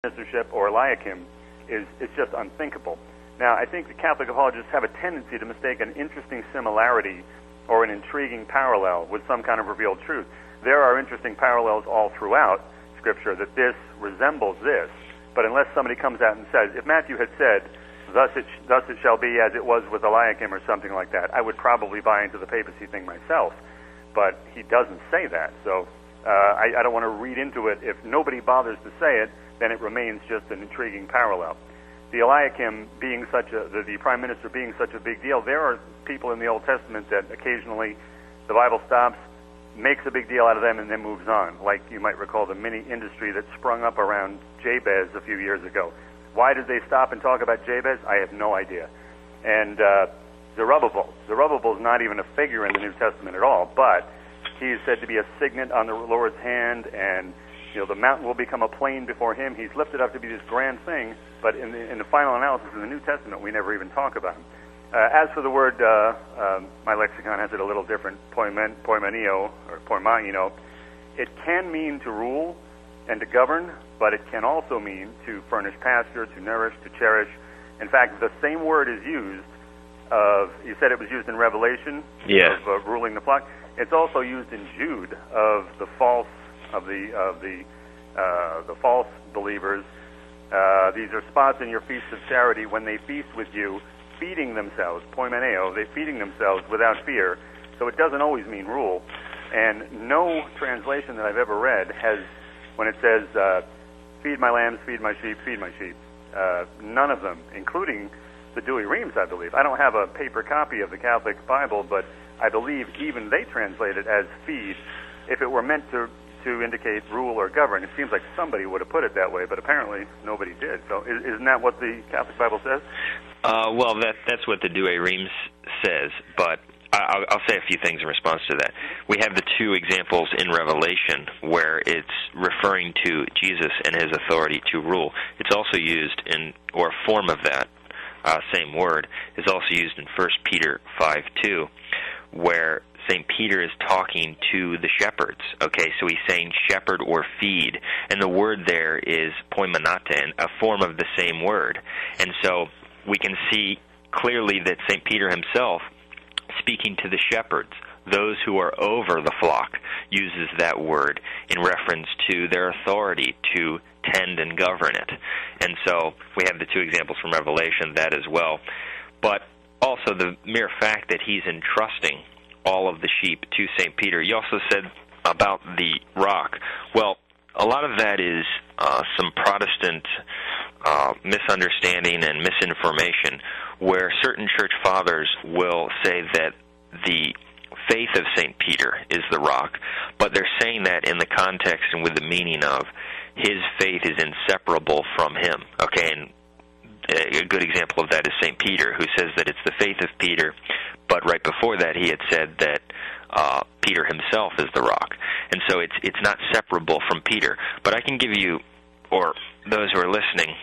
ministership or Eliakim is just unthinkable. Now, I think the Catholic apologists have a tendency to mistake an interesting similarity or an intriguing parallel with some kind of revealed truth. There are interesting parallels all throughout Scripture that this resembles this, but unless somebody comes out and says, if Matthew had said, thus it shall be as it was with Eliakim or something like that, I would probably buy into the papacy thing myself, but he doesn't say that, so I don't want to read into it. If nobody bothers to say it, then it remains just an intriguing parallel. The Eliakim being the prime minister being such a big deal, there are people in the Old Testament that occasionally the Bible stops, makes a big deal out of them, and then moves on. Like you might recall the mini industry that sprung up around Jabez a few years ago. Why did they stop and talk about Jabez? I have no idea. And Zerubbabel is not even a figure in the New Testament at all, but he is said to be a signet on the Lord's hand, and the mountain will become a plain before him. He's lifted up to be this grand thing, but in the final analysis in the New Testament, we never even talk about him. As for the word, my lexicon has it a little different, poimenio, or poimaino. It can mean to rule and to govern, but it can also mean to furnish pasture, to nourish, to cherish. In fact, the same word is used you said it was used in Revelation, of ruling the flock. It's also used in Jude of the false believers. These are spots in your feasts of charity when they feast with you, feeding themselves, poimeneo, they're feeding themselves without fear. So it doesn't always mean rule. And no translation that I've ever read has, when it says, feed my lambs, feed my sheep, none of them, including the Douay-Rheims, I believe. I don't have a paper copy of the Catholic Bible, but I believe even they translate it as feed. If it were meant to indicate rule or govern, it seems like somebody would have put it that way, but apparently nobody did. So isn't that what the Catholic Bible says? Well, that's what the Douay-Rheims says, but I'll say a few things in response to that. We have the two examples in Revelation where it's referring to Jesus and his authority to rule. It's also used or a form of that same word is also used in 1 Peter 5:2, where St. Peter is talking to the shepherds. Okay, so he's saying shepherd or feed, and the word there is poimenate, a form of the same word. And so we can see clearly that St. Peter himself, speaking to the shepherds, those who are over the flock, uses that word in reference to their authority to tend and govern it. And so we have the two examples from Revelation, that as well. But also the mere fact that he's entrusting all of the sheep to St. Peter. You also said about the rock. Well, a lot of that is some Protestant misunderstanding and misinformation, where certain church fathers will say that the faith of St. Peter is the rock, but they're saying that in the context and with the meaning of his faith is inseparable from him. Okay, and a good example of that is St. Peter, who says that it's the faith of Peter, but right before that he had said that Peter himself is the rock. And so it's not separable from Peter. But I can give you, or those who are listening,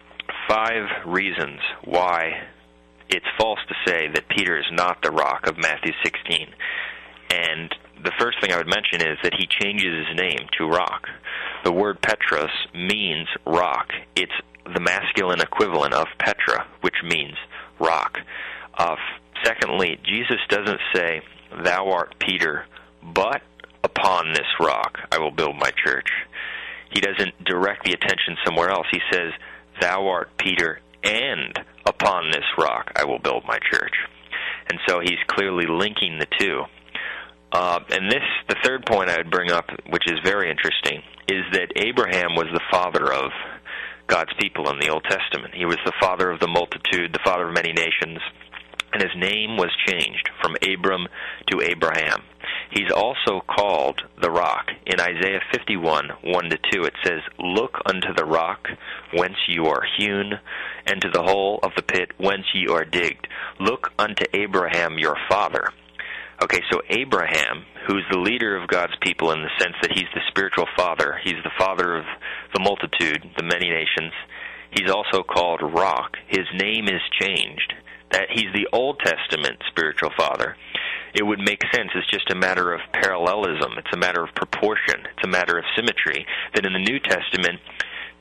5 reasons why it's false to say that Peter is not the rock of Matthew 16. And the first thing I would mention is that he changes his name to rock. The word Petros means rock. It's the masculine equivalent of Petra, which means rock. Secondly, Jesus doesn't say, "Thou art Peter, but upon this rock I will build my church." He doesn't direct the attention somewhere else. He says, "Thou art Peter, and upon this rock I will build my church." And so he's clearly linking the two. And the third point I would bring up, which is very interesting, is that Abraham was the father of God's people in the Old Testament. He was the father of the multitude, the father of many nations, and his name was changed from Abram to Abraham. He's also called the rock. In Isaiah 51, 1-2, it says, "Look unto the rock whence you are hewn, and to the hole of the pit whence ye are digged. Look unto Abraham your father." Okay, so Abraham, who's the leader of God's people in the sense that he's the spiritual father, he's the father of the multitude, the many nations, he's also called rock. His name is changed. That he's the Old Testament spiritual father. It would make sense. It's just a matter of parallelism. It's a matter of proportion. It's a matter of symmetry. That in the New Testament,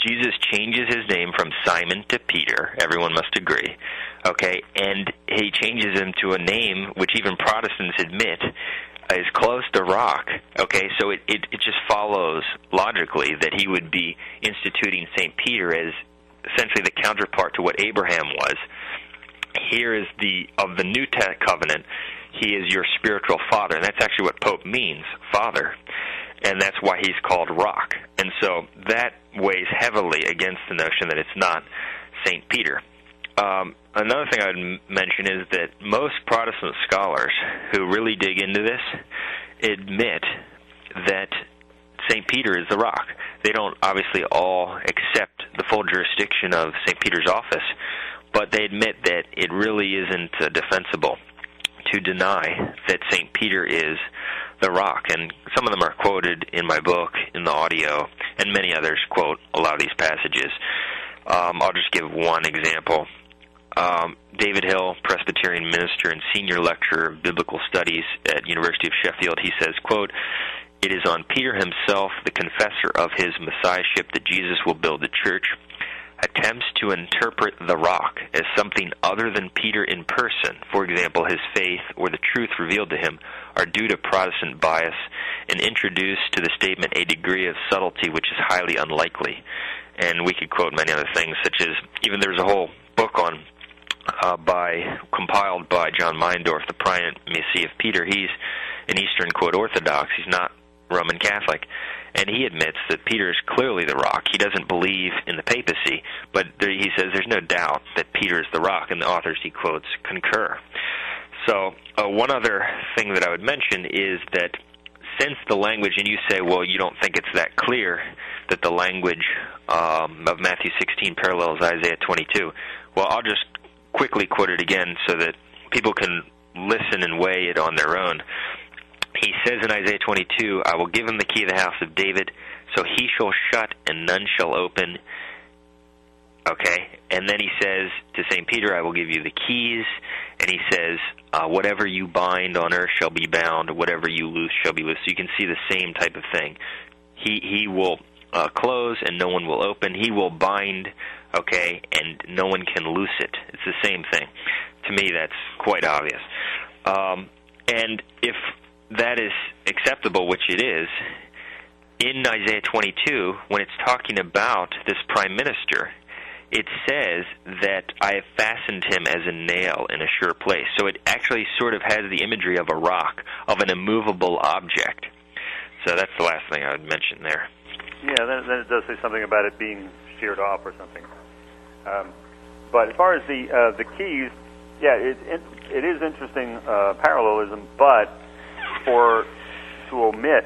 Jesus changes his name from Simon to Peter. Everyone must agree. Okay, and he changes him to a name which even Protestants admit is close to rock. Okay, so it just follows logically that he would be instituting St. Peter as essentially the counterpart to what Abraham was. Here is of the New Covenant, he is your spiritual father, and that's actually what Pope means, father, and that's why he's called rock. And so that weighs heavily against the notion that it's not St. Peter. Another thing I would mention is that most Protestant scholars who really dig into this admit that St. Peter is the rock. They don't obviously all accept the full jurisdiction of St. Peter's office, but they admit that it really isn't defensible to deny that St. Peter is the rock. And some of them are quoted in my book, in the audio, and many others quote a lot of these passages. I'll just give one example. David Hill, Presbyterian minister and senior lecturer of biblical studies at University of Sheffield, he says, quote, "It is on Peter himself, the confessor of his messiahship, that Jesus will build the church. Attempts to interpret the rock as something other than Peter in person, for example, his faith or the truth revealed to him, are due to Protestant bias and introduce to the statement a degree of subtlety which is highly unlikely." And we could quote many other things, such as, even there's a whole book on compiled by John Meindorf, The Primacy of Peter. He's an Eastern, quote, Orthodox. He's not Roman Catholic. And he admits that Peter is clearly the rock. He doesn't believe in the papacy, but he says there's no doubt that Peter is the rock, and the authors he quotes concur. So one other thing that I would mention is that since the language, and you say, well, you don't think it's that clear that the language of Matthew 16 parallels Isaiah 22, well, I'll just quickly quote it again so that people can listen and weigh it on their own. He says in Isaiah 22, "I will give him the key of the house of David, so he shall shut and none shall open." Okay, and then he says to St. Peter, "I will give you the keys," and he says, "Whatever you bind on earth shall be bound, whatever you loose shall be loosed." So you can see the same type of thing. He will close and no one will open. He will bind, okay, and no one can loose it. It's the same thing. To me, that's quite obvious. And if that is acceptable, which it is, in Isaiah 22, when it's talking about this prime minister, it says that I have fastened him as a nail in a sure place. So it actually sort of has the imagery of a rock, of an immovable object. So that's the last thing I would mention there. Yeah, then it does say something about it being sheared off or something. But as far as the keys, yeah, it is interesting parallelism, but to omit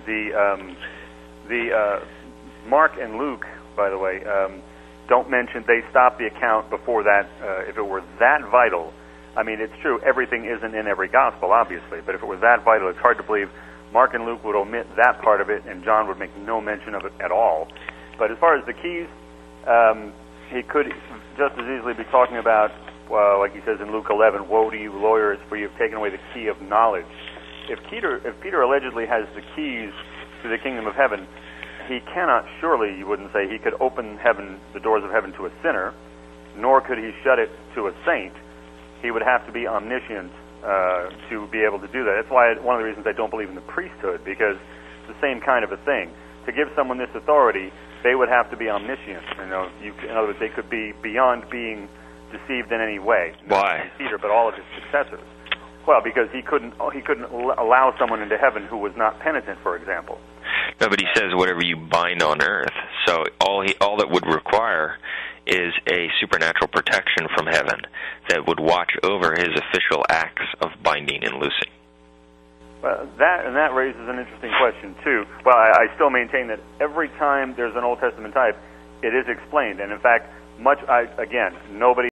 the Mark and Luke, by the way, don't mention, they stop the account before that. If it were that vital, I mean, it's true, everything isn't in every gospel, obviously, but if it was that vital, it's hard to believe Mark and Luke would omit that part of it, and John would make no mention of it at all. But as far as the keys, he could just as easily be talking about, like he says in Luke 11, "Woe to you, lawyers, for you have taken away the key of knowledge." If Peter allegedly has the keys to the kingdom of heaven, he cannot, surely, you wouldn't say, he could open heaven, the doors of heaven, to a sinner, nor could he shut it to a saint. He would have to be omniscient to be able to do that. That's why one of the reasons I don't believe in the priesthood, because it's the same kind of a thing. To give someone this authority, they would have to be omniscient. In other words, they could be beyond being deceived in any way. Why? Not Peter, but all of his successors. Well, because he couldn't allow someone into heaven who was not penitent, for example. No, but he says whatever you bind on earth. So all that would require is a supernatural protection from heaven that would watch over his official acts of binding and loosing. Well, that raises an interesting question too. Well, I still maintain that every time there's an Old Testament type, it is explained, and in fact, nobody